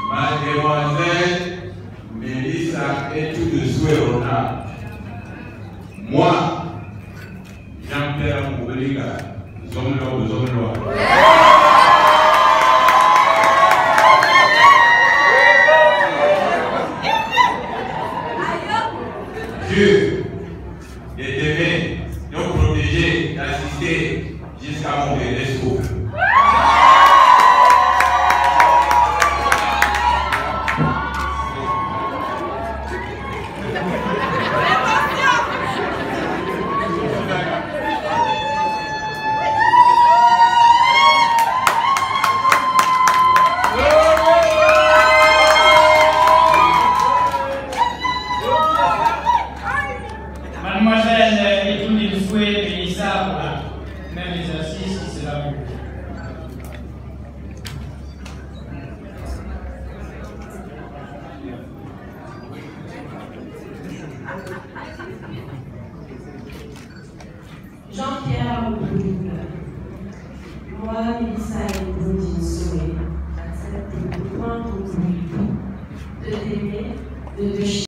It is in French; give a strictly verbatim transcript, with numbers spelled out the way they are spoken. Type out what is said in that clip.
Mademoiselle Mélissa est tout de souhait honorable. Moi, Jean-Pierre Moubeliga, Zomlo, Zomlo. Dieu de t'aimer, de protéger, d'assister jusqu'à mon dernier souffle. Mademoiselle et tous les souhaits de Mélissa pour la même exercice qui sera vu. Jean-Pierre Moubeliga, moi, Mélissa et Claudine Souhait, accepte de prendre pour lui, de t'aimer, de te